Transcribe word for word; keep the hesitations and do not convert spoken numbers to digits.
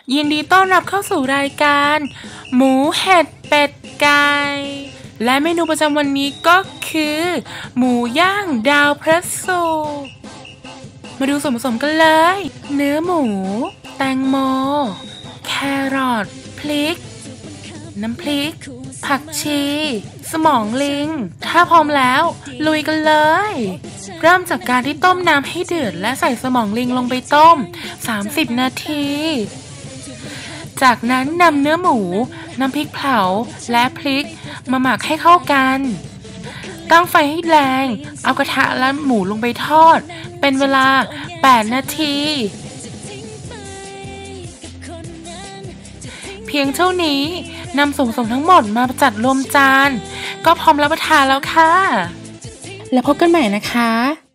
ยินดีต้อนรับเข้าสู่รายการหมูเห็ดเป็ดไก่และเมนูประจำวันนี้ก็คือหมูย่างดาวพระศุกร์มาดูส่วนผสมกันเลยเนื้อหมูแตงโมแครอทพริกน้ำพริกผักชีสมองลิงถ้าพร้อมแล้วลุยกันเลยเริ่มจากการที่ต้มน้ำให้เดือดและใส่สมองลิงลงไปต้มสามสิบนาทีจากนั้นนำเนื้อหมูน้ำพริกเผาและพริกมาหมักให้เข้ากันตั้งไฟให้แรงเอากระทะและหมูลงไปทอดเป็นเวลาแปดนาทีเพียงเท่านี้นำส่วนผสมทั้งหมดมาจัดรวมจานก็พร้อมรับประทานแล้วค่ะแล้วพบกันใหม่นะคะ